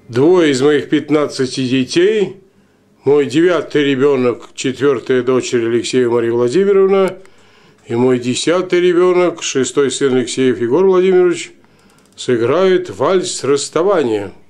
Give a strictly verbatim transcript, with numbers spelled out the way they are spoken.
Двое из моих пятнадцати детей, мой девятый ребенок, четвертая дочерь Алексея Мария Владимировна, и мой десятый ребенок, шестой сын Алексеев Егор Владимирович, сыграют вальс расставания.